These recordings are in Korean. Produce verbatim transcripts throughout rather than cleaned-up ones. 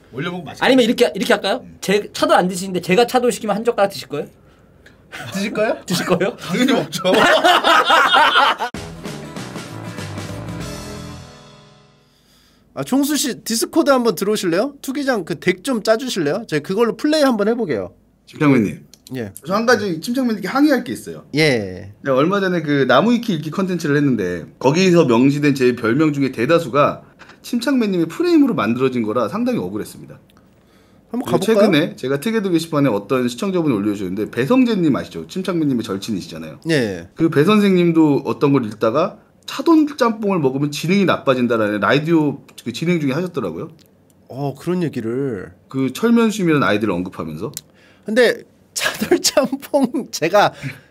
올려먹으면 맛있겠다. 아니면 이렇게 이렇게 할까요? 음. 제 차돌 안 드시는데 제가 차돌 시키면 한 젓가락 드실 거예요? 드실 거예요? 드실 거예요? 당연히 먹죠. 아, 종수 씨 디스코드 한번 들어오실래요? 투기장 그 덱 좀 짜주실래요? 제가 그걸로 플레이 한번 해보게요. 침착맨님. 예. 저 한 가지 침착맨님께 항의할 게 있어요. 예. 내가 얼마 전에 그 나무 위키 읽기 컨텐츠를 했는데 거기서 명시된 제 별명 중에 대다수가 침착맨님의 프레임으로 만들어진 거라 상당히 억울했습니다. 한번 가볼까요? 최근에 제가 특이도 게시판에 어떤 시청자분이 올려주셨는데 배성재님 아시죠? 침착맨님의 절친이시잖아요. 예. 그 배 선생님도 어떤 걸 읽다가 차돌 짬뽕을 먹으면 지능이 나빠진다라는 라디오 그 진행 중에 하셨더라고요. 어 그런 얘기를. 그 철면수임이라는 아이디를 언급하면서. 근데 차돌 짬뽕 제가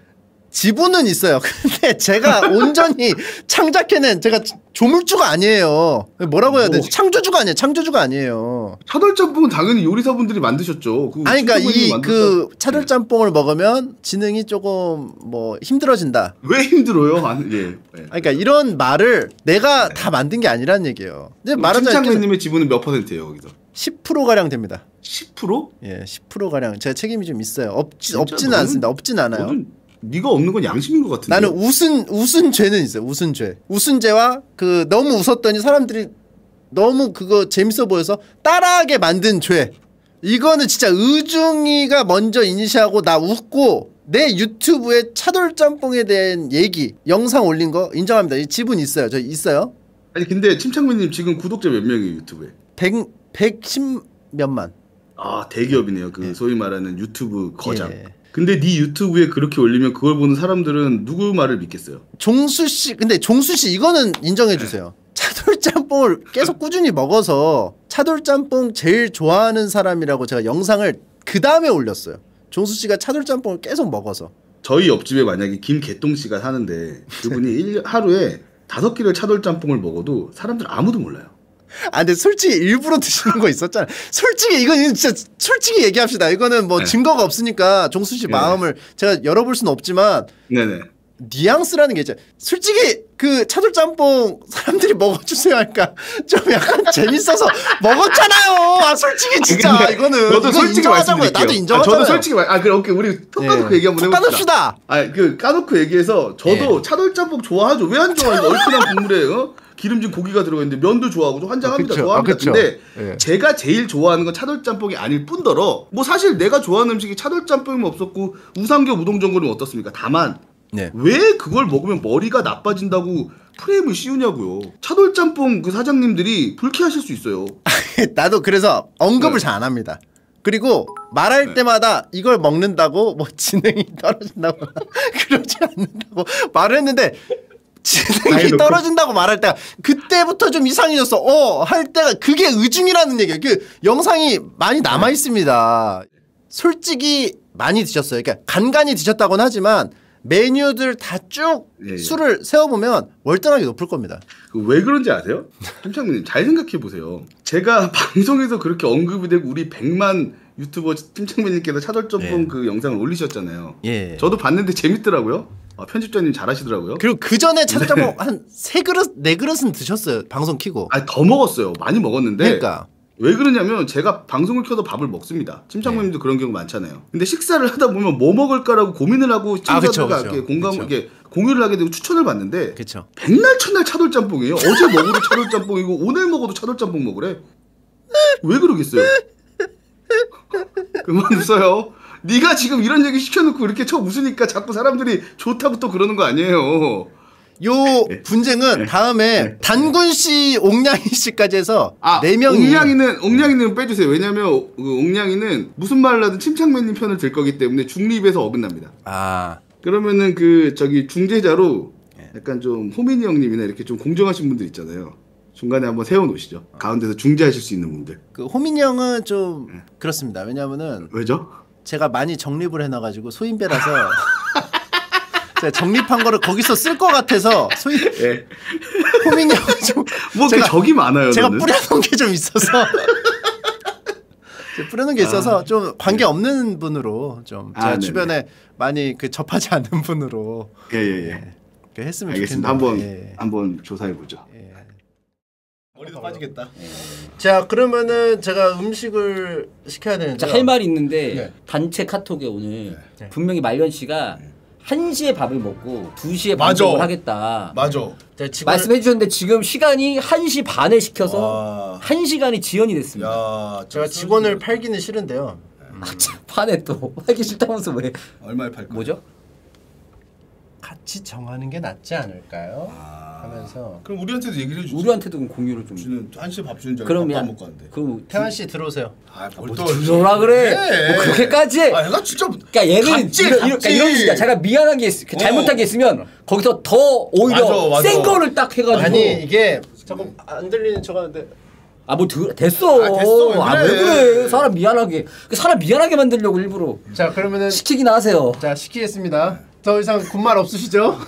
지분은 있어요. 근데 제가 온전히 창작해낸 제가 조물주가 아니에요. 뭐라고 해야 되지? 창조주가 아니에요. 창조주가 아니에요. 차돌짬뽕은 당연히 요리사분들이 만드셨죠. 아니 그러니까 이 그 차돌짬뽕을 먹으면 지능이 조금 뭐 힘들어진다. 왜 힘들어요? 아니, 예. 예. 그러니까 이런 말을 내가 네. 다 만든 게 아니라는 얘기예요. 근데 말하자면 침착맨님의 지분은 몇 퍼센트예요 거기서? 십 퍼센트 가량 됩니다. 십 퍼센트? 예, 십 퍼센트 가량. 제가 책임이 좀 있어요. 없지 없지는 너는, 않습니다. 없진 않아요. 네가 없는 건 양심인 것 같은데. 나는 웃은 웃은 죄는 있어요. 웃은 죄. 웃은 죄와 그 너무 웃었더니 사람들이 너무 그거 재밌어 보여서 따라하게 만든 죄. 이거는 진짜 의중이가 먼저 이니시하고 나 웃고 내 유튜브에 차돌짬뽕에 대한 얘기 영상 올린 거 인정합니다. 이 지분 있어요. 저 있어요. 아니 근데 침착맨님 지금 구독자 몇 명이에요 유튜브에? 백 백십 몇만. 아 대기업이네요. 그 예. 소위 말하는 유튜브 거장. 예. 근데 네 유튜브에 그렇게 올리면 그걸 보는 사람들은 누구 말을 믿겠어요? 종수 씨, 근데 종수 씨 이거는 인정해 주세요. 네. 차돌짬뽕을 계속 꾸준히 먹어서 차돌짬뽕 제일 좋아하는 사람이라고 제가 영상을 그 다음에 올렸어요. 종수 씨가 차돌짬뽕을 계속 먹어서. 저희 옆집에 만약에 김개똥 씨가 사는데 그분이 일, 하루에 다섯 끼를 차돌짬뽕을 먹어도 사람들 아무도 몰라요. 아 근데 솔직히 일부러 드시는 거 있었잖아요. 솔직히 이건 진짜 솔직히 얘기합시다. 이거는 뭐 네. 증거가 없으니까 종수 씨 네. 마음을 제가 열어볼 수는 없지만 네네. 뉘앙스라는 게 있잖아요. 솔직히 그 차돌짬뽕 사람들이 먹어주세요 하니까 좀 약간 재밌어서 먹었잖아요. 아 솔직히 진짜 근데, 이거는 저도 솔직히 말씀드릴게요. 나도 인정하잖아요. 아, 저도 솔직히 말, 아 그래 오케이 우리 톡 까놓고 네. 얘기 한번 해봅시다. 까놓읍시다. 아 그 까놓고 얘기해서 저도 네. 차돌짬뽕 좋아하죠. 왜 안 좋아해요? 얼큰한 국물에 어? 기름진 고기가 들어가 있는데 면도 좋아하고 환장합니다. 아, 좋아합니다. 아, 근데 네. 제가 제일 좋아하는 건 차돌짬뽕이 아닐 뿐더러 뭐 사실 내가 좋아하는 음식이 차돌짬뽕이면 없었고 우삼겹 우동전골이면 어떻습니까? 다만 네. 왜 그걸 먹으면 머리가 나빠진다고 프레임을 씌우냐고요. 차돌짬뽕 그 사장님들이 불쾌하실 수 있어요. 나도 그래서 언급을 네. 잘 안 합니다. 그리고 말할 네. 때마다 이걸 먹는다고 뭐 지능이 떨어진다고 그러지 않는다고 말을 했는데 지능이 떨어진다고 말할 때가 그때부터 좀 이상해졌어. 어, 할 때가 그게 의중이라는 얘기예요. 그 영상이 많이 남아 있습니다. 솔직히 많이 드셨어요. 그러니까 간간히 드셨다고는 하지만 메뉴들 다 쭉 예, 수를 예. 세워보면 월등하게 높을 겁니다. 왜 그런지 아세요? 김창민님 잘 생각해 보세요. 제가 방송에서 그렇게 언급이 되고 우리 백만 유튜버 김창민님께서 차돌짬뽕 예. 그 영상을 올리셨잖아요. 예. 저도 봤는데 재밌더라고요. 아, 편집자님 잘하시더라고요. 그리고 그 전에 차돌짬뽕 네. 한 세 그릇, 네 그릇은 드셨어요. 방송 키고. 아, 더 먹었어요. 많이 먹었는데. 그러니까. 왜 그러냐면 제가 방송을 켜도 밥을 먹습니다. 침착맨님도 네. 그런 경우 많잖아요. 근데 식사를 하다 보면 뭐 먹을까라고 고민을 하고 시청자들과 아, 이렇게 공감을 이렇게 공유를 하게 되고 추천을 받는데 그쵸. 백날 첫날 차돌짬뽕이에요. 어제 먹어도 차돌짬뽕이고 오늘 먹어도 차돌짬뽕 먹으래. 왜 그러겠어요? 그만 웃어요. 네가 지금 이런 얘기 시켜놓고 이렇게 쳐 웃으니까 자꾸 사람들이 좋다고 또 그러는 거 아니에요. 요 분쟁은 다음에 단군 씨, 옥냥이 씨까지 해서 아, 네 명이 옥냥이는 옥냥이는 빼주세요. 왜냐면 그 옥냥이는 무슨 말을 하든 침착맨님 편을 들 거기 때문에 중립에서 어긋납니다. 아 그러면은 그 저기 중재자로 약간 좀 호민이 형님이나 이렇게 좀 공정하신 분들 있잖아요. 중간에 한번 세워놓으시죠. 가운데서 중재하실 수 있는 분들. 그 호민이 형은 좀 네. 그렇습니다. 왜냐면은 왜죠? 제가 많이 정립을 해놔가지고 소인배라서. 제가 정립한 거를 거기서 쓸 것 같아서 소위 예. 호민이 형 좀 뭐 그 적이 많아요. 제가 너는? 뿌려놓은 게 좀 있어서 제가 뿌려놓은 게 있어서 아, 좀 관계 없는 분으로 좀 제가 아, 주변에 많이 그 접하지 않는 분으로 예예예 예, 예. 예. 했으면 알겠습니다. 좋겠는데 한번 예. 한번 조사해 보죠. 예. 머리도 빠지겠다. 자 그러면은 제가 음식을 시켜야 되는데 할 말이 있는데 네. 단체 카톡에 오늘 네. 분명히 말년 씨가 한 시에 밥을 먹고 두 시에 맞아. 방송을 하겠다. 맞아. 직원... 말씀해 주셨는데 지금 시간이 한 시 반에 시켜서 와. 한 시간이 지연이 됐습니다. 야, 제가 직원을 팔기는 싫은데요. 아, 참 판에 또 하기 싫다면서 왜? 얼마에 팔 거야? 뭐죠? 같이 정하는 게 낫지 않을까요? 아. 하면서 그럼 우리한테도 얘기를 해주지. 우리한테도 공유를 좀. 주는 한 시에 밥 주는 줄 그럼 알고 야, 밥안 먹고 왔는데. 그럼 태환 씨 들어오세요. 아, 뭘 뭐 또 들어라 그래. 네. 뭐 그렇게까지 해. 아, 얘가 진짜. 그러니까 얘는 갑질, 이런, 이런, 갑질. 이런 식이야. 제가 미안한 게 있, 잘못한 게 있으면 거기서 더 오히려 맞아, 맞아. 센 거를 딱 해가지고. 아니 이게 조금 안 들리는 척하는데 아 뭐 됐어. 아, 됐어. 왜 아, 왜 그래. 그래. 사람 미안하게. 사람 미안하게 만들려고 일부러. 자 그러면은 시키긴 하세요. 자 시키겠습니다. 더 이상 군말 없으시죠?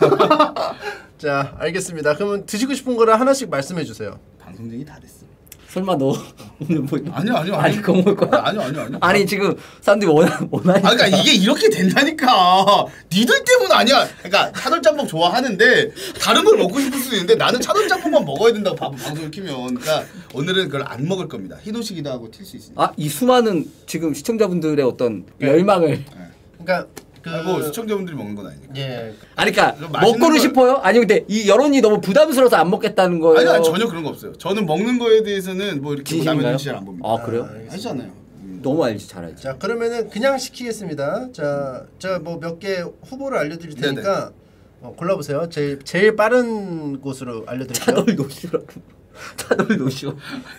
자 알겠습니다. 그러면 드시고 싶은 거를 하나씩 말씀해 주세요. 방송쟁이 다 됐어. 설마 너 오늘 뭐 아니요, 아니요, 아니 그거 먹을 거야? 아니요, 아니요, 아니요. 아니 지금 사람들이 원하 원하니까. 아, 그러니까 이게 이렇게 된다니까. 니들 때문 아니야. 그러니까 차돌짬뽕 좋아하는데 다른 걸 먹고 싶을 수도 있는데 나는 차돌짬뽕만 먹어야 된다고 방, 방송을 키면. 그러니까 오늘은 그걸 안 먹을 겁니다. 희노식이다 하고 튈 수 있으니까. 아 이 수많은 지금 시청자분들의 어떤 열망을. 그러니까 그 아, 뭐 시청자분들이 먹는 건 아니니까. 예. 아니 그러니까 맛있는 먹고는 걸- 싶어요? 아니 근데 이 여론이 너무 부담스러워서 안 먹겠다는 거예요. 아니, 아니 전혀 그런 거 없어요. 저는 먹는 거에 대해서는 뭐 이렇게 뭐 남의 진심인가요? 눈치 잘 안 봅니다. 아 그래요? 하시잖아요. 너무 알지 잘 알지. 자 그러면은 그냥 시키겠습니다. 자 제가 뭐 몇 개 후보를 알려드릴 테니까 어, 골라보세요. 제일 제일 빠른 곳으로 알려드릴게요. 차돌 노쇼라고. 차돌 노쇼.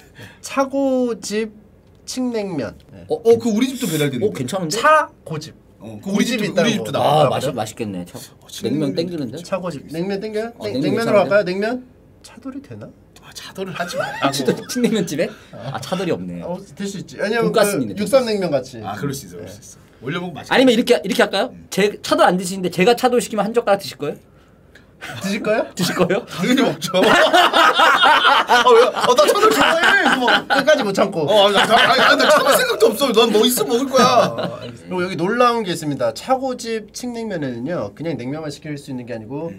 차고집 칡냉면. 네. 어, 어, 그 우리 집도 배달되는데. 어 괜찮은데? 차고집. 어, 그 우리 집도 있다는 우리 집도 거. 나와. 아 맛있 맛있겠네. 참. 냉면 땡기는데? 차고집. 냉면 땡겨요? 어, 냉, 냉면 냉면으로 괜찮은데? 갈까요? 냉면? 차돌이 되나? 아, 차돌을 하지 말라고. 칡냉면 집에? 아 차돌이 없네. 어, 될 수 있지. 아니면 돈가스인데, 그 육삼냉면 같이. 아, 그럴 수 있어, 그럴 수 있어. 올려 먹으면 맛있어. 아니면 이렇게 이렇게 할까요? 제 차돌 안 드시는데 제가 차돌 시키면 한 젓가락 드실 거예요? 드실 거요? 드실 거예요? 당연히 먹죠. 아, 왜? 어, 나 차돌 좋아해. 뭐. 끝까지 못 참고. 어, 나, 나, 나, 나 참을 생각도 없어. 난 뭐 있으면 먹을 거야. 그리고 여기 놀라운 게 있습니다. 차고집 칡냉면에는요, 그냥 냉면만 시킬 수 있는 게 아니고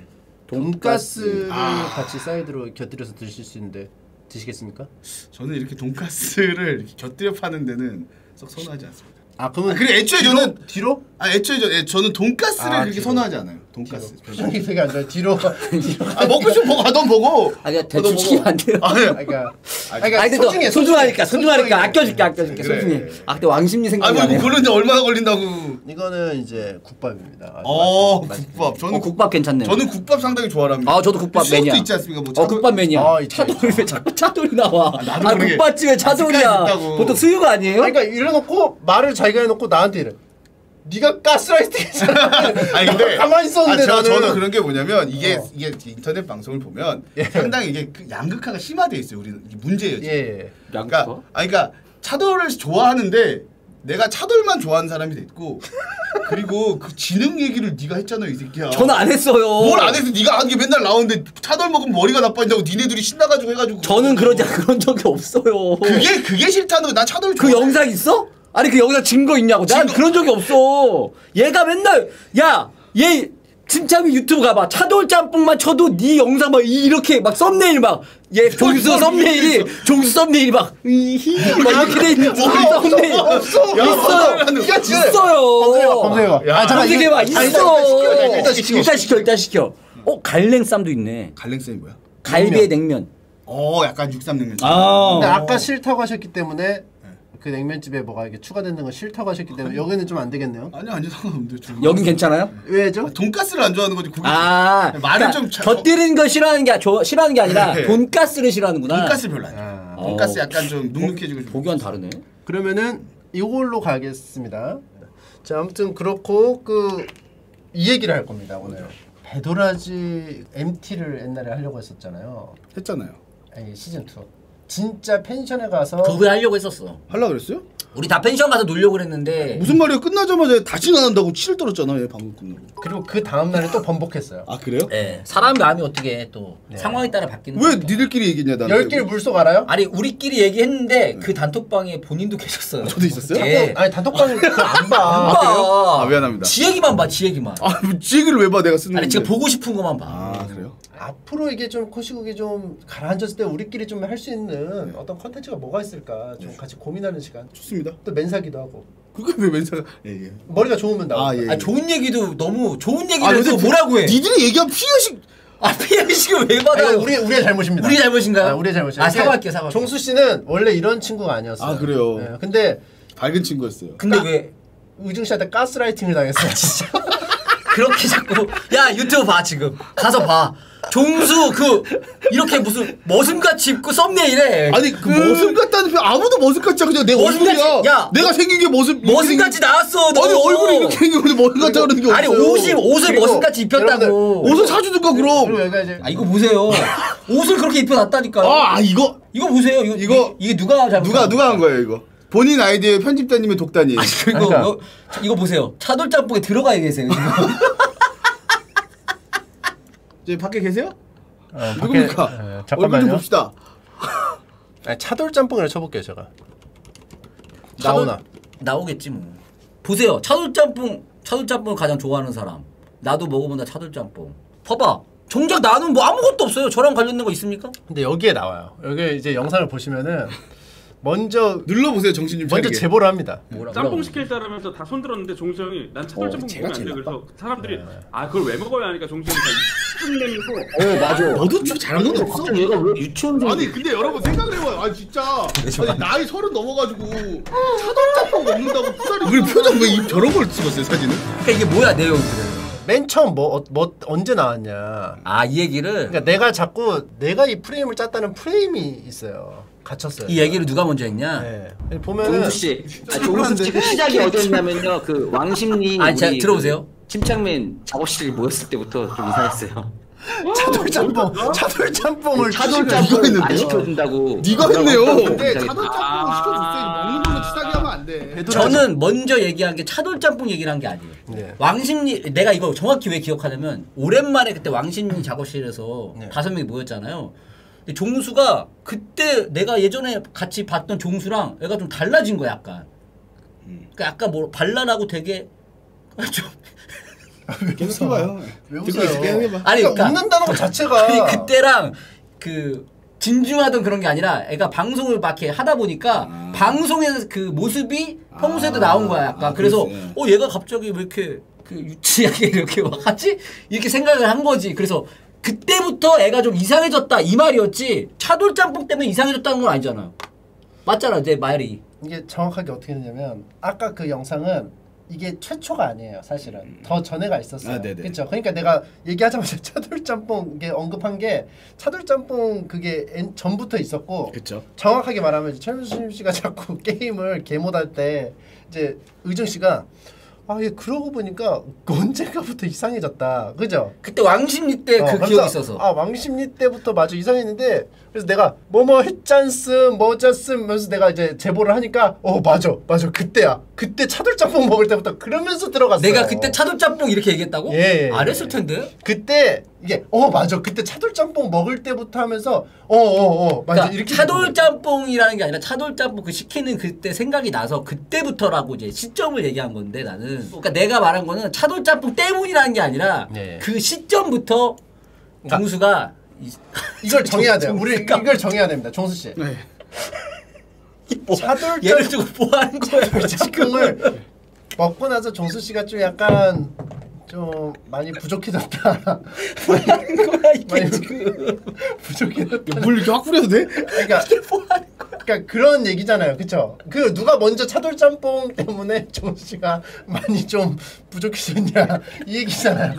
돈가스를 아. 같이 사이드로 곁들여서 드실 수 있는데 드시겠습니까? 저는 이렇게 돈가스를 이렇게 곁들여 파는 데는 썩 선호하지 않습니다. 아 그러면 아, 그리고 애초에 뒤로? 저는 뒤로? 아, 애초에 저, 애, 저는 돈가스를 아, 그렇게 뒤로. 선호하지 않아요. 돈가스. 표정이 되게 안 좋아요. 뒤로. 아, 먹고 싶으면 먹어. 아, 넌 먹어. 아 그냥 어, 대충 너 먹어. 시키면 안 돼요. 아, 네. 그러니까, 아니, 그러니까 아니 근데 소중해, 또 소중하니까 소중해. 소중하니까 아껴줄게 아껴줄게 그래. 소중해. 아 근데 왕심리 아, 생각이 뭐 나네요. 그런데 얼마나 걸린다고. 이거는 이제 국밥입니다. 아주 어, 맛있- 국밥. 저는 어, 국밥 괜찮네요. 저는 국밥 상당히 좋아합니다. 아 저도 국밥 수육도 매니아. 있지 않습니까? 뭐 어 국밥 매니아. 아, 차돌이 왜 자꾸 차돌이 나와? 아, 나도 모르게 국밥집에 차돌이야. 아직까지 있다고. 보통 수육 아니에요? 아니, 그러니까 이래놓고 말을 자기가 해놓고 나한테 이래. 네가 가스라이팅 했잖아. 아니 근데 가만히 있었는데 아, 저, 나는. 저는 그런 게 뭐냐면 이게 어. 이게 인터넷 방송을 보면 예. 상당히 이게 그 양극화가 심화돼 있어요. 우리는 이게 문제예요. 지금. 예. 그러니까 양파? 아니 그러니까 차돌을 좋아하는데 내가 차돌만 좋아하는 사람이 됐고 그리고 그 지능 얘기를 네가 했잖아요, 이 새끼야. 저는 안 했어요. 뭘 안 해서 네가 하는 게 맨날 나오는데 차돌 먹으면 머리가 나빠진다고 니네들이 신나가지고 해가지고. 저는 그러지 그런 적이 없어요. 그게 그게 싫다는 거. 난 차돌 그 좋아해. 영상 있어? 아니 그 영상 증거 있냐고. 난 증거- 그런 적이 없어. 얘가 맨날 야얘 진짜미 유튜브 가봐. 차돌 짬뽕만 쳐도 네 영상 막 이렇게 막 썸네일 막 얘 종수 뭘 썸네일이 종수 썸네일이 막 이히 막 이렇게 돼 있는 뭐가 썸네일 없어, 없어. 있어요. 네가 진짜- 있어요. 검색해봐, 검색해봐. 야, 아, 잠깐, 검색해봐. 이거- 있어. 아, 일단 시켜, 일단 시켜. 일단 시켜. 일단 시켜. 어 갈랭쌈도 있네. 갈랭쌤이 뭐야? 갈비에 냉면. 어, 약간 육삼냉면. 아. 근데 아까 싫다고 하셨기 때문에 그 냉면집에 뭐가 이게 추가되는 건 싫다고 하셨기 때문에 여기는 좀 안 되겠네요. 아니 아니 상관없는데. 저- 여긴 괜찮아요? 왜죠? 돈가스를 안 좋아하는 거지. 고기. 아, 말을 그러니까 좀 차- 곁들이는 거 싫어하는 게 조, 싫어하는 게 아니라 네. 돈가스를 싫어하는구나. 돈가스 별로 안 좋아. 아. 돈가스 어. 약간 좀 눅눅해지고 좀. 보기와는 다르네. 그러면은 이걸로 가겠습니다. 자, 아무튼 그렇고 그 이 얘기를 할 겁니다 오늘. 배도라지 엠티를 옛날에 하려고 했었잖아요. 했잖아요. 아니 시즌 투. 진짜 펜션에 가서 그거 하려고 했었어. 하려 그랬어요? 우리 다 펜션 가서 놀려고 그랬는데 무슨 말이야? 끝나자마자 다시는 안 한다고 치를 떨었잖아. 얘 방금 끝나고. 그리고 그 다음 날에 또 번복했어요. 아 그래요? 네, 사람 마음이 어떻게 또 네. 상황에 따라 바뀌는 왜 거니까. 니들끼리 얘기냐 나는. 열 길 물속 알아요? 아니 우리끼리 얘기했는데 그 단톡방에 본인도 계셨어요. 저도 있었어요? 예. 아니 단톡방은 그거 안 안 봐. 봐. 아 미안합니다. 지 얘기만 봐, 지 얘기만. 아, 지 얘기를 왜 봐? 내가 쓰는 아니 건데. 지금 보고 싶은 것만 봐. 아 그래요? 앞으로 이게 좀 코시국이 좀 가라앉았을 때 우리끼리 좀 할 수 있는 네. 어떤 컨텐츠가 뭐가 있을까 좀 네. 같이 고민하는 시간. 좋습니다. 또 맨사기도 하고. 그거 왜 맨사가? 예, 예. 머리가 좋으면 나와. 아, 예, 예. 아 좋은 얘기도 너무 좋은 얘기를 해서 아, 뭐라고 해? 니들이 얘기하면 피해식. 아 피해식을 왜 받아요? 아니, 우리 우리의 잘못입니다. 우리 잘못인가요? 아, 우리의 잘못이에요. 아 사과할게요, 사과. 종수 씨는 원래 이런 친구가 아니었어요. 아 그래요. 네, 근데 밝은 친구였어요. 근데 까, 왜 의중 씨한테 가스라이팅을 당했어요. 진짜. 그렇게 자꾸 야 유튜브 봐 지금 가서 봐. 종수 그 이렇게 무슨 머슴같이 입고 썸네일에 아니 그 음. 머슴 같다는 표 아무도 머슴 같지 않아. 그냥 내 얼굴이야. 야 내가 생긴 게 머슴 머슴같이 나왔어. 너. 아니 얼굴이 이렇게 생겼는데 머슴 같다 그러는 게 아니 없어요. 옷이 옷을 머슴같이 입혔다고. 옷을 사주든가 그럼. 이제... 아 이거 보세요. 옷을 그렇게 입혀놨다니까요. 아, 아 이거 이거 보세요. 이거 이거 이게 누가 잘못 누가 누가 한 거예요 이거? 본인 아이디어의 편집자님의 독단이에요. 아, 이거, 그러니까. 이거 이거 보세요. 차돌짬뽕에 들어가 계세요 지금. 이제 밖에 계세요? 어, 누굽니까? 에, 잠깐만요. 얼굴 좀 봅시다. 아니, 차돌짬뽕을 쳐볼게요 제가. 나오나? 나오겠지 뭐. 보세요. 차돌짬뽕 차돌짬뽕을 가장 좋아하는 사람. 나도 먹어본다 차돌짬뽕. 봐봐. 정작 나는 뭐 아무것도 없어요. 저랑 관련된 거 있습니까? 근데 여기에 나와요. 여기 이제 영상을 보시면은 먼저 눌러보세요 정신 좀 차리게. 먼저 제보를 합니다. 뭐라, 짬뽕 시킬 사람에서 다 손들었는데 종수 형이 난 차돌짬뽕 어, 먹으면 안 돼. 그래서 사람들이 네. 아 그걸 왜 먹어야 하니까 종수 형이 다 이쁜 내면서 어 맞아. 너도 좀 잘한 건 없어. 얘가 왜 유치원생? 아니 근데 여러분 생각을 해봐요. 아 진짜 아니, 나이 서른 넘어가지고 차돌짬뽕 먹는다고 푸사리. 우리 표정 왜 입 저런 걸 찍었어요 사진은? 그러니까 이게 뭐야 내용들은? 맨 처음 뭐, 뭐 언제 나왔냐. 아 이 얘기를. 그러니까 내가 자꾸 내가 이 프레임을 짰다는 프레임이 있어요. 갇혔어요. 이 얘기를 누가 먼저 했냐? 네. 보면은 종수 씨, 아, 종수 씨 그 시작이 어디였냐면요. 그 왕십리. 아, 자 들어오세요. 그 침착맨 작업실이 모였을 때부터 좀 이상했어요. 차돌짬뽕, 차돌짬뽕을 차돌짬뽕 안 시켜준다고. 네가 했네요. 근데 차돌짬뽕 시켜줬어요. 먹는 걸로 치사하게 하면 안 돼. 저는 먼저 얘기한 게 차돌짬뽕 얘기를 한 게 아니에요. 네. 왕십리 내가 이거 정확히 왜 기억하냐면 오랜만에 그때 왕십리 작업실에서 네. 다섯 명이 모였잖아요. 근데 종수가 그때 내가 예전에 같이 봤던 종수랑 애가 좀 달라진 거야 약간. 그러니까 약간 뭐 발랄하고 되게 좀 계속 해봐요. 왜 웃어요? 아니 그러니까 웃는다는 것 자체가 아니 그때랑 그 진중하던 그런 게 아니라 애가 방송을 막 이렇게 하다 보니까 아. 방송에서 그 모습이 평소에도 아. 나온 거야 약간. 아, 그래서 그렇지. 어 얘가 갑자기 왜 이렇게 그 유치하게 이렇게 막 하지? 이렇게 생각을 한 거지. 그래서 그때부터 애가 좀 이상해졌다 이 말이었지 차돌짬뽕 때문에 이상해졌다는 건 아니잖아요. 맞잖아 내 말이. 이게 정확하게 어떻게 되냐면 아까 그 영상은 이게 최초가 아니에요 사실은. 음. 더 전에가 있었어요. 아, 그렇죠. 그러니까 내가 얘기하자마자 차돌짬뽕 이게 언급한 게 차돌짬뽕 그게 엔, 전부터 있었고. 그렇죠. 정확하게 말하면 최민수 씨가 자꾸 게임을 개못할 때 이제 의정 씨가 아, 얘 그러고 보니까 언젠가부터 이상해졌다. 그죠? 그때 왕십리 때 그 어, 기억이 있어서. 아, 왕십리 때부터 맞아 이상했는데 그래서 내가 뭐뭐 했짠씀 뭐짠씀 하면서 내가 이제 제보를 하니까 어 맞아 맞아 그때야. 그때 차돌짬뽕 먹을 때부터 그러면서 들어갔어요. 내가 그때 차돌짬뽕 이렇게 얘기했다고? 예, 예. 안 했을 텐데. 그때 이게 어 맞아 그때 차돌짬뽕 먹을 때부터 하면서 어 어 어 맞아 그러니까 이렇게 차돌짬뽕이라는 게 아니라 차돌짬뽕 그 시키는 그때 생각이 나서 그때부터라고 이제 시점을 얘기한 건데 나는. 그러니까 내가 말한 거는 차돌짬뽕 때문이라는 게 아니라 예, 예. 그 시점부터 종수가 이, 이걸 정해야 돼요. 우리 이걸 정해야 됩니다. 종수 씨. 네. 뭐, 차돌 예를 들고 뭐 하는 거야? 차돌짬뽕을 먹고 나서 종수 씨가 좀 약간 좀 많이 부족해졌다. 뭐 하는 거야 이게 지금? 부족해졌다. 물 이렇게 확 뿌려도 돼? 그러니까 뭐 하는 거야? 그러니까 그런 얘기잖아요, 그렇죠? 그 누가 먼저 차돌짬뽕 때문에 종수 씨가 많이 좀 부족해졌냐 이 얘기잖아요.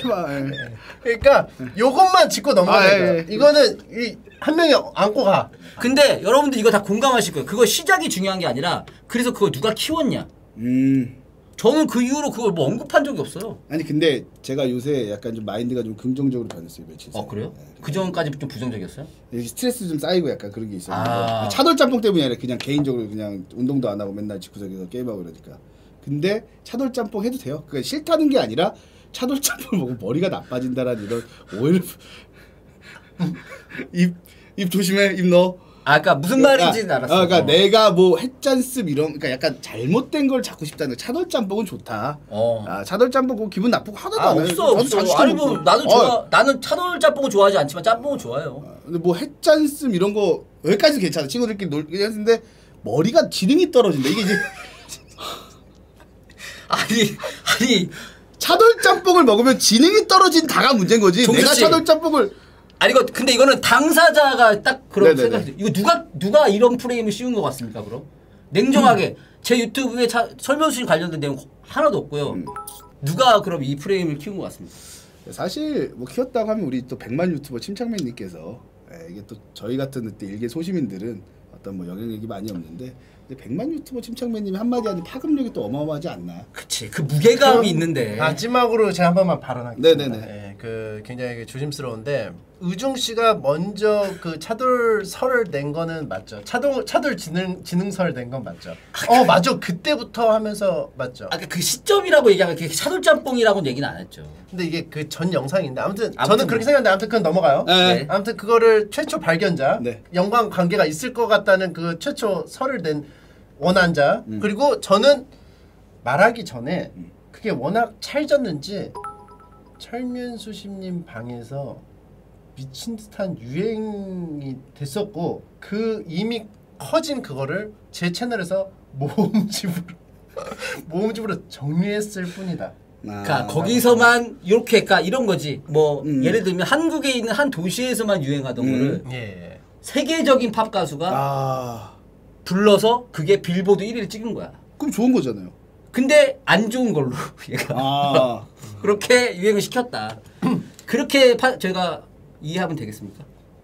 그러니까 요것만 짚고 넘어가야 돼요. 아, 예, 예. 이거는 이 한 명이 안고 가. 근데 여러분들 이거 다 공감하실 거예요. 그거 시작이 중요한 게 아니라 그래서 그거 누가 키웠냐. 음. 저는 그 이후로 그걸 뭐 언급한 적이 없어요. 아니 근데 제가 요새 약간 좀 마인드가 좀 긍정적으로 변했어요 며칠 전에. 어 그래요? 네, 그 전까지 좀 부정적이었어요? 스트레스 좀 쌓이고 약간 그런 게 있었는데 아. 차돌짬뽕 때문이 아니라 그냥 개인적으로 그냥 운동도 안 하고 맨날 집구석에서 게임하고 그러니까. 근데 차돌짬뽕 해도 돼요. 그러니까 싫다는 게 아니라 차돌짬뽕 먹으면 머리가 나빠진다라는 이런 오해를 입, 입 조심해 입 넣어. 아, 그러니까 무슨 말인지는 그러니까, 알았어. 아, 그러니까 어. 내가 뭐 햇짠습 이런 그러니까 약간 잘못된 걸 찾고 싶다는 거. 차돌짬뽕은 좋다. 어. 아, 차돌짬뽕 기분 나쁘고 하나도 아, 안 해요. 없어 저도 없어. 자주 아니 시켜 뭐 먹고. 나는 어, 좋아. 나는 차돌 짬뽕은 좋아하지 않지만 짬뽕은 좋아요. 근데 뭐 햇짠습 이런 거 여기까지 괜찮아. 친구들끼리 놀긴 했는데 머리가 지능이 떨어진다. 이게 이제 아니 아니 차돌짬뽕을 먹으면 지능이 떨어진 다가 문제인 거지. 종수 내가 씨. 차돌짬뽕을 아니 이거 근데 이거는 당사자가 딱 그런 네네네. 생각이 이거 누가 누가 이런 프레임을 씌운 것 같습니까? 그럼 냉정하게 음. 제 유튜브에 차, 설명수신 관련된 내용 하나도 없고요. 음. 누가 그럼 이 프레임을 키운 것 같습니까? 사실 뭐 키웠다고 하면 우리 또 백만 유튜버 침착맨님께서 예, 이게 또 저희 같은 그때 일개 소시민들은 어떤 뭐 영향력이 많이 없는데 근데 백만 유튜버 침착맨님이 한마디 하는 파급력이 또 어마어마하지 않나. 그치 그 무게감이 있는데 마지막으로 제가 한 번만 발언하겠습니다. 네네네. 예, 그 굉장히 조심스러운데 우중 씨가 먼저 그 차돌설을 낸 거는 맞죠. 차돌 차돌 지능 지능설 낸 건 맞죠. 어 맞아 그때부터 하면서 맞죠. 아까 그 시점이라고 얘기하면 그 차돌짬뽕이라고는 얘기는 안 했죠. 근데 이게 그 전 영상인데 아무튼, 아무튼 저는 뭐. 그렇게 생각하는데 아무튼 그건 넘어가요. 네. 아무튼 그거를 최초 발견자, 네. 연관 관계가 있을 것 같다는 그 최초 설을 낸 원한자. 음. 그리고 저는 말하기 전에 그게 워낙 찰졌는지 철면수심님 방에서 미친 듯한 유행이 됐었고 그 이미 커진 그거를 제 채널에서 모음집으로 모음집으로 정리했을 뿐이다. 아, 그러니까 거기서만 이렇게 그러니까 이런 거지. 뭐 음. 예를 들면 한국에 있는 한 도시에서만 유행하던 음. 거를 예. 세계적인 팝 가수가 아 불러서 그게 빌보드 일 위를 찍은 거야. 그럼 좋은 거잖아요. 근데 안 좋은 걸로 얘가 아 그렇게 유행을 시켰다. 그렇게 파, 제가 이해하면 되겠습니까?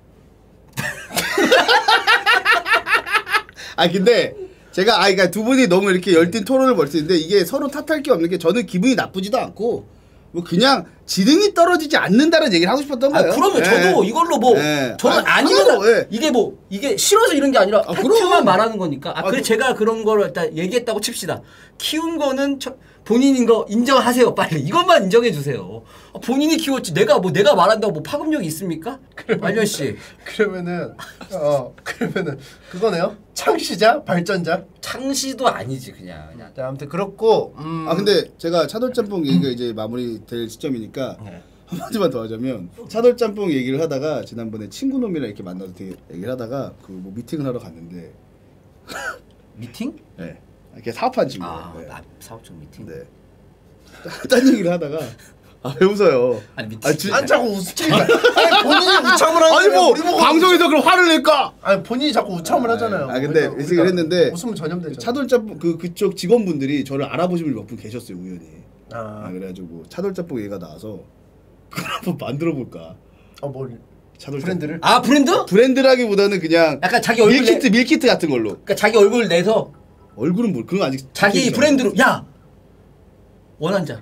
아 근데 제가 아 그러니까 두 분이 너무 이렇게 열띤 토론을 벌이는데 이게 서로 탓할 게 없는 게 저는 기분이 나쁘지도 않고 뭐 그냥 지능이 떨어지지 않는다는 얘기를 하고 싶었던 아, 거예요. 그러면 예. 저도 이걸로 뭐 예. 저는 아, 아니면 하나로, 예. 이게 뭐 이게 싫어서 이런 게 아니라 아, 팩트만 그럼. 말하는 거니까. 아, 아, 그래 그- 제가 그런 거를 일단 얘기했다고 칩시다. 키운 거는 처, 본인인 거 인정하세요 빨리. 이것만 인정해 주세요. 아, 본인이 키웠지 내가 뭐 내가 말한다고 뭐 파급력이 있습니까? 말년 씨. 그러면은 어 그러면은 그거네요. 창시자 발전자. 창시도 아니지 그냥. 그냥. 자, 아무튼 그렇고 음. 아 근데 제가 차돌짬뽕 얘기가 이제 마무리될 시점이니까 네. 한마디만 더 하자면 차돌짬뽕 얘기를 하다가 지난번에 친구놈이랑 이렇게 만나서 되게 얘기를 하다가 그 뭐 미팅을 하러 갔는데 미팅? 네. 이렇게 사업한 친구. 아, 네. 나 사업적 미팅. 네. 딴 얘기를 하다가 아 왜 웃어요? 아니 미팅. 아, 지- 안 자꾸 웃지. 아니 본인이 우참을 하는 아니 뭐 우리 보고 방송에서 그럼 화를 낼까? 아니 본인이 자꾸 우참을 하잖아요. 아 근데 그러니까 얘기를 했는데 웃으면 전염되죠. 차돌짬뽕 그 그쪽 직원분들이 저를 알아보신 분이 몇 분 계셨어요 우연히. 아, 아, 그래가지고 차돌짬뽕 얘기가 나와서 그걸 한번 만들어 볼까? 어, 뭘 차돌짬뽕. 브랜드를? 아 브랜드? 브랜드라기보다는 그냥 약간 자기 얼굴 밀키트 내, 밀키트 같은 걸로. 그러니까 자기 얼굴 내서 얼굴은 뭘 그건 아직 자기 밝혀지지 브랜드로 야 원한자.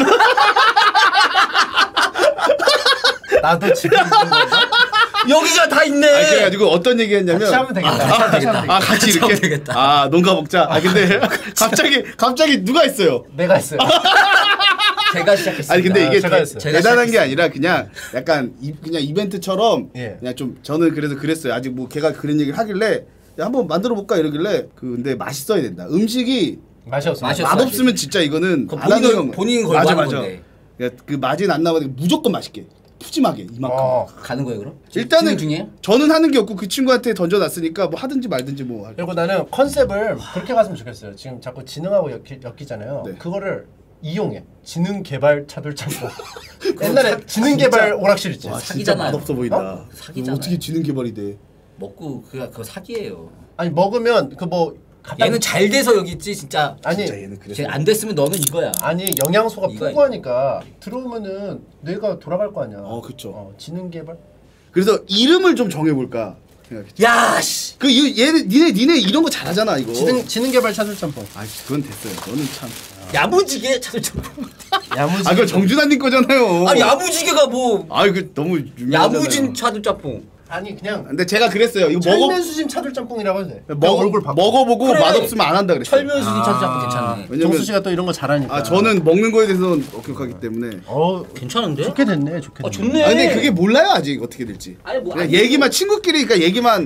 나도 지금 있는 건가? 여기가 다 있네. 않아요. 아니, 그래가지고 어떤 얘기했냐면 같이 하면 되겠다. 아, 같이 하면 되겠다. 아 같이 같이 이렇게 하면 되겠다. 아 농가 먹자. 아 근데 갑자기 갑자기 누가 있어요? 내가 했어요. 제가 시작했습니다. 아니 근데 이게 제가 대, 했어요. 대단한 게 제가 아니라 그냥 약간 이, 그냥 이벤트처럼 예. 그냥 좀 저는 그래서 그랬어요. 아직 뭐 걔가 그런 얘기를 하길래 야, 한번 만들어 볼까 이러길래 그 근데 맛있어야 된다. 음식이 맛이 없어. 맛이 맛 없으면 진짜 이거는 그거 안 하는 본인이- 건 본인이 걸고 맞아 하는 맞아. 건데. 그러니까 그 맛이 안 나면 무조건 맛있게 푸짐하게 이만큼. 어. 가는 거예요 그럼? 일단은 진행 중이에요? 저는 하는 게 없고 그 친구한테 던져놨으니까 뭐 하든지 말든지 뭐. 할- 그리고 나는 컨셉을 그렇게 갔으면 좋겠어요. 지금 자꾸 지능하고 엮이, 엮이잖아요. 네. 그거를 이용해. 지능 개발 차돌짬뽕. 옛날에 지능 개발 오락실 있지. 와 진짜 사기잖아요. 맛없어 보인다. 어? 사기잖아요. 어떻게 지능 개발이 돼? 먹고 그가 그거 사기예요. 아니 먹으면 그 뭐 얘는 잘 돼서 여기 있지 진짜. 아니 진짜 얘는 그래서. 쟤 안 됐으면 너는 이거야. 아니 영양소가 이거- 풍부하니까 들어오면은 뇌가 돌아갈 거 아니야. 어, 그쵸. 어, 지능 개발. 그래서 이름을 좀 정해볼까 생각했죠. 야 씨. 그 이- 얘네 니네 니네 이런 거 잘하잖아 이거. 지능 지능 개발 차돌짬뽕. 아 그건 됐어요. 너는 참. 야무지게 차돌짬뽕. 야무지. 아 그거 정준하님 거잖아요. 아 야무지게가 뭐 아 그 너무 유명하잖아요. 야무진 차돌짬뽕. 아니 그냥 근데 제가 그랬어요. 이거 먹어 철면수심 차돌짬뽕이라고 해도 돼. 먹어 얼굴 바꿔. 먹어보고 그래. 맛없으면 안 한다 그랬어요. 철면수진 차돌짬뽕 괜찮네. 왜냐면 정수 씨가 또 이런 거 잘하니까. 아 저는 먹는 거에 대해서는 엄격하기 때문에. 어 괜찮은데? 좋게 됐네. 좋게 됐네. 아 좋네. 아 근데 그게 몰라요 아직 어떻게 될지. 아니, 뭐 그냥 아니, 얘기만 친구끼리 그러니까 얘기만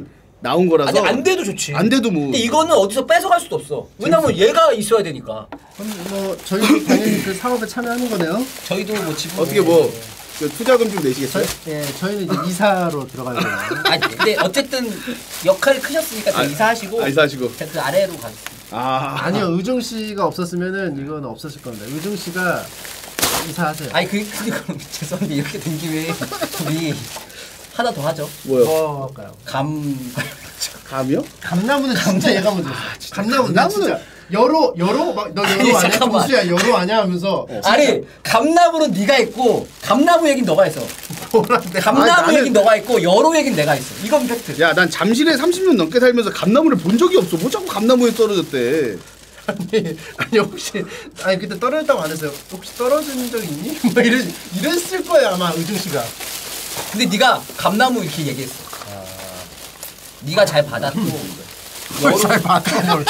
나온 거라서. 아니 안 돼도 좋지. 안 돼도 뭐. 근데 이거는 어디서 뺏어갈 수도 없어. 왜냐면 얘가 있어야 되니까. 그럼 뭐 저희도 당연히 그 사업에 참여하는 거네요. 저희도 뭐 지분 어떻게 뭐 그 투자금 좀 내시겠어요? 저희, 예, 저희는 이제 이사로 들어가야 돼요. 아니 근데 어쨌든 역할이 크셨으니까 다 아, 이사하시고 아, 이사하시고. 제가 그 아래로 가겠습니다. 아 아니요, 의중 씨가 없었으면은 이건 없었을 겁니다. 의중 씨가 이사하세요. 아니 그 그리고 죄송한데 이렇게 된 김에 우리 하나 더 하죠. 뭐요? 뭐 할까요? 감 감이요? 감나무는 진짜 얘가 먼저 했어. 감나무는 감나무는- 진짜 여로 여로 막 너 아니, 여로 아니야? 잠깐만. 보수야 여로 아니야 하면서 아니 감나무는 네가 했고 감나무 얘긴 너가 했어. 뭐란데? 감나무 아니, 나는- 얘긴 너가 했고 여로 얘긴 내가 했어. 이건 팩트. 야 난 잠실에 삼십 년 넘게 살면서 감나무를 본 적이 없어. 뭐 자꾸 감나무에 떨어졌대. 아니 아니 혹시 아니 그때 떨어졌다고 안 했어요? 혹시 떨어진 적 있니? 뭐 이런 이랬을 거야 아마 의중 씨가. 근데 네가 감나무 이렇게 얘기했어. 아... 네가 잘 받았고 뭘 잘 받아 뭘.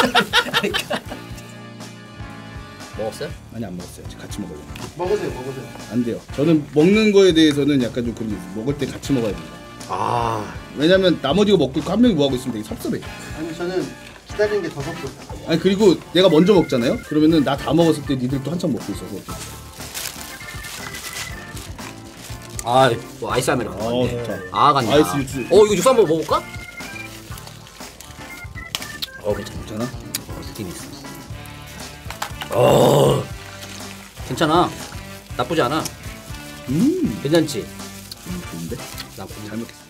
먹었어요? 아니 안 먹었어요. 같이 먹어요. 먹으세요 먹으세요. 안 돼요. 저는 먹는 거에 대해서는 약간 좀 그런 게 있어요. 먹을 때 같이 먹어야 된다. 아 왜냐면 나머지가 먹고 있고 한 명이 뭐 하고 있으면 되게 섭섭해. 아니 저는 기다리는 게 더 섭섭해. 아니 그리고 내가 먼저 먹잖아요. 그러면은 나 다 먹었을 때 니들 또 한참 먹고 있어서. 아, 뭐 아이스 아메리카노. 어, 같네. 좋다. 아, 같네. 아이스 육수. 어, 이거 육수 한번 먹어볼까? 어, 괜찮아. 괜찮아? 어, 느낌이 있어. 어, 괜찮아. 나쁘지 않아. 음, 괜찮지? 음 좋은데? 나쁘지 잘 먹겠어.